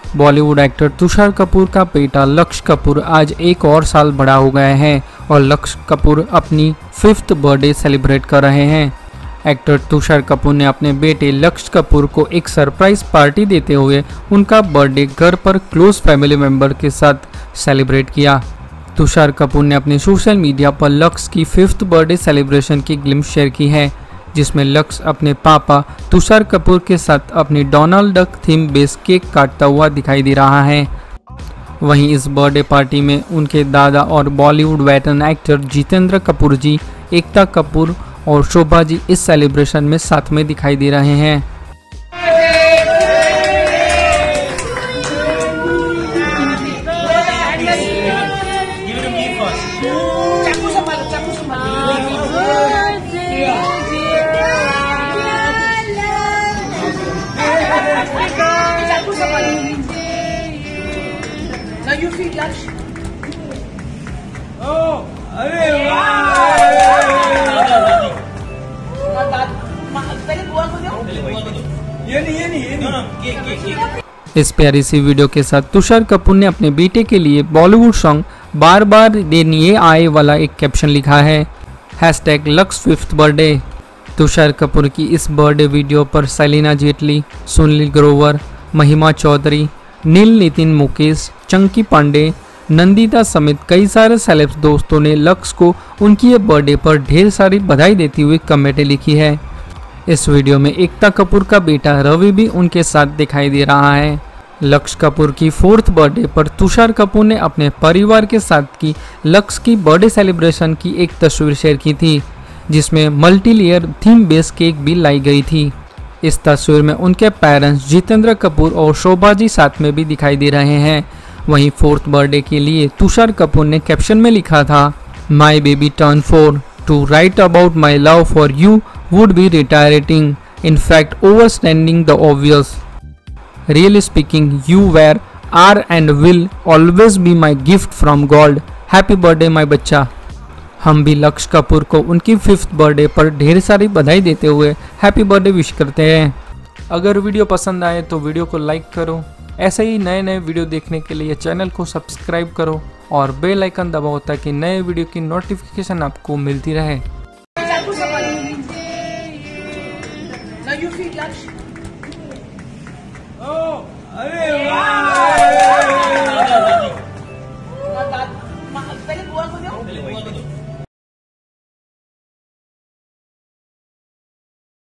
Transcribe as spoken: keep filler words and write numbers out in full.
Bollywood actor Tushar Kapoor का बेटा लक्ष्य कपूर आज एक और साल बड़ा हो गया है और लक्ष्य कपूर अपनी फिफ्थ बर्थडे सेलिब्रेट कर रहे हैं। एक्टर तुषार कपूर ने अपने बेटे लक्ष्य कपूर को एक सरप्राइज पार्टी देते हुए उनका बर्थडे घर पर क्लोज फैमिली मेंबर के साथ सेलिब्रेट किया। तुषार कपूर ने अपने सोशल मीडिया पर लक्ष्य की फिफ्थ बर्थडे सेलिब्रेशन की ग्लिम्स शेयर की है, जिसमें लक्ष्य अपने पापा तुषार कपूर के साथ अपनी Donald Duck theme base cake काटता हुआ दिखाई दे रहा है। वहीं इस बर्थडे पार्टी में उनके दादा और बॉलीवुड वेटरन एक्टर जितेंद्र कपूर जी, एकता कपूर और शोभा जी इस सेलिब्रेशन में साथ में दिखाई दे रहे हैं। You feel Laksh? Oh, अरे वाह! पहले बुआ को दो। ये नहीं ये नहीं ये नहीं। इस प्यारी सी वीडियो के साथ तुषार कपूर ने अपने बेटे के लिए बॉलीवुड सॉन्ग बार बार दिन ये आए वाला एक कैप्शन लिखा है, हैशटैग लक्ष्य फिफ्थ बर्थडे। तुषार कपूर की इस बर्थडे वीडियो पर सलीना जेटली, सुनील ग्रोवर, महिमा चौधरी, नील नितिन मुकेश, चंकी पांडे, नंदिता समेत कई सारे सेलेब्स दोस्तों ने लक्ष्य को उनकी ये बर्थडे पर ढेर सारी बधाई देती हुई कमेंटें लिखी है। इस वीडियो में एकता कपूर का बेटा रवि भी उनके साथ दिखाई दे रहा है। लक्ष्य कपूर की फोर्थ बर्थडे पर तुषार कपूर ने अपने परिवार के साथ की लक्ष्य की बर्थडे सेलिब्रेशन की एक तस्वीर शेयर की थी, जिसमें multi layer theme base cake भी लाई गई थी। इस तस्वीर में उनके पेरेंट्स जितेंद्र कपूर और शोभा जी साथ में भी दिखाई दे रहे हैं। वहीं फोर्थ बर्थडे के लिए तुषार कपूर ने कैप्शन में लिखा था, my baby turn four, to write about my love for you would be retiring, in fact overstanding the obvious, really speaking you were are and will always be my gift from God, happy birthday my बच्चा। हम भी लक्ष्य कपूर को उनकी fifth birthday पर ढेर सारी बधाई देते हुए हैप्पी बर्थडे विश करते हैं। अगर वीडियो पसंद आए तो वीडियो को लाइक करो, ऐसे ही नए नए वीडियो देखने के लिए चैनल को सब्सक्राइब करो और बेल आइकन दबाओ ताकि नए वीडियो की नोटिफिकेशन आपको मिलती रहे। Now you feel Laksh? Oh, अरे वाह!